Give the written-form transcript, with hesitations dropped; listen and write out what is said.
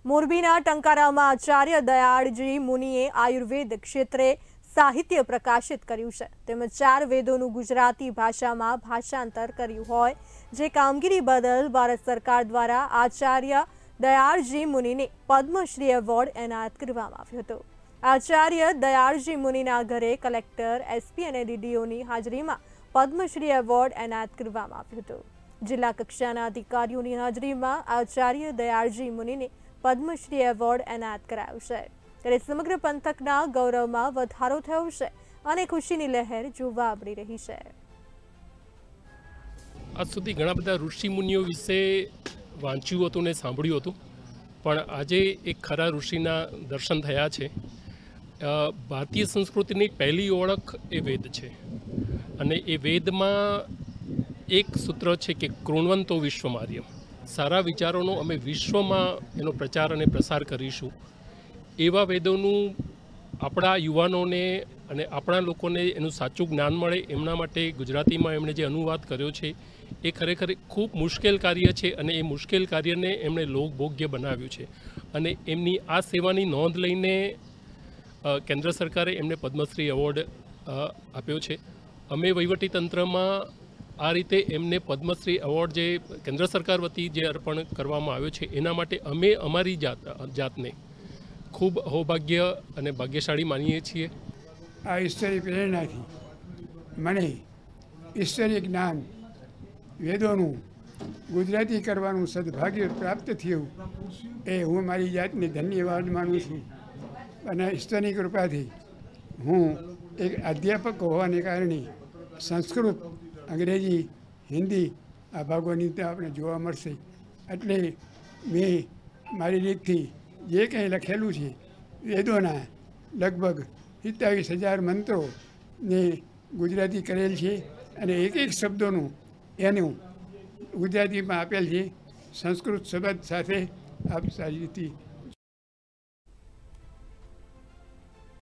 મોરબીના ટંકારામાં આચાર્ય દયાળજી મુનિએ આયુર્વેદ ક્ષેત્રે સાહિત્ય પ્રકાશિત કર્યું છે તેમજ 4 વેદોનું ગુજરાતી ભાષામાં ભાષાંતર કર્યું હોય જે કામગીરી બદલ ભારત સરકાર દ્વારા આચાર્ય દયાળજી મુનિને પદ્મશ્રી એવોર્ડ એનાયત કરવામાં આવ્યો હતો। આચાર્ય દયાળજી મુનિના ઘરે કલેક્ટર, એસપી અને ડીડીઓની હાજરીમાં પદ્મશ્રી એવોર્ડ એનાયત કરવામાં આવ્યો હતો। જિલ્લા કક્ષાના અધિકારીઓની હાજરીમાં આચાર્ય દયાળજી મુનિને પદ્મશ્રી એવોર્ડ એનાયત કરાયો છે ત્યારે સમગ્ર પંથકના ગૌરવમાં વધારો થયો છે અને ખુશીની લહેર જોવા મળી રહી છે। આજ સુધી ઘણા બધા ઋષિ મુનિઓ વિશે વાંચ્યું હતું ને સાંભળ્યું હતું, પણ આજે એક ખરા ઋષિના દર્શન થયા છે। ભારતીય સંસ્કૃતિની પહેલી ઓળખ એ વેદ છે અને એ વેદમાં એક સૂત્ર છે કે કૃણવંતો વિશ્વમાર્યમ। સારા વિચારોનો અમે વિશ્વમાં એનો પ્રચાર અને પ્રસાર કરીશું। એવા વેદોનું આપણા યુવાનોને અને આપણા લોકોને એનું સાચું જ્ઞાન મળે એમના માટે ગુજરાતીમાં એમણે જે અનુવાદ કર્યો છે એ ખરેખર ખૂબ મુશ્કેલ કાર્ય છે અને એ મુશ્કેલ કાર્યને એમણે લોકભોગ્ય બનાવ્યું છે અને એમની આ સેવાની નોંધ લઈને કેન્દ્ર સરકારે એમને પદ્મશ્રી એવોર્ડ આપ્યો છે। અમે વહીવટીતંત્રમાં આ રીતે એમને પદ્મશ્રી એવોર્ડ જે કેન્દ્ર સરકાર વતી જે અર્પણ કરવામાં આવ્યો છે એના માટે અમે અમારી જાતને ખૂબ અહોભાગ્ય અને ભાગ્યશાળી માનીએ છીએ। આ ઈશ્વરી પ્રેરણાથી મને ઈશ્વરી જ્ઞાન વેદોનું ગુજરાતી કરવાનું સદભાગ્ય પ્રાપ્ત થયું એ હું મારી જાતને ધન્યવાદ માનું છું અને ઈશ્વરની કૃપાથી હું એક અધ્યાપક હોવાને કારણે સંસ્કૃત, અંગ્રેજી, હિન્દી આ ભાગોની રીતે આપણે જોવા મળશે એટલે મેં મારી રીતથી જે કંઈ લખેલું છે વેદોના લગભગ 27,000 મંત્રોને ગુજરાતી કરેલ છે અને એક એક શબ્દોનું એનું ગુજરાતીમાં આપેલ છે। સંસ્કૃત શબ્દ સાથે આપ સારી રીતે